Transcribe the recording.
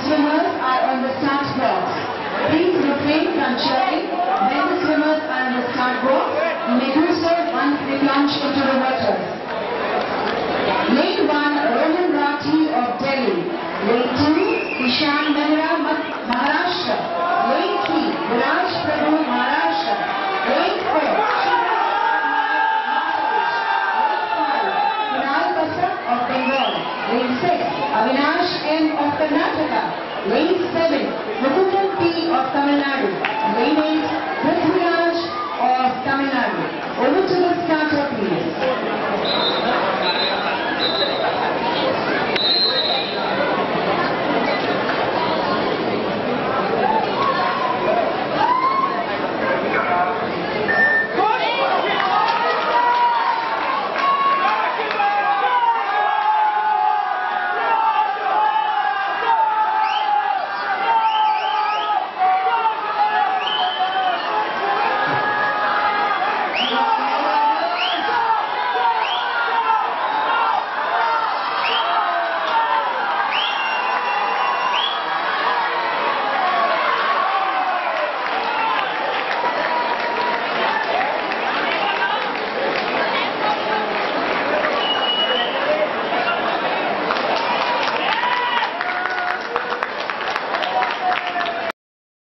swimmers are on the start box. Please refrain from cheering when the swimmers are on the start box. You may do so once they plunge into the water. Lane 1, Rohan Rathi of Delhi. Lane 2, Ishan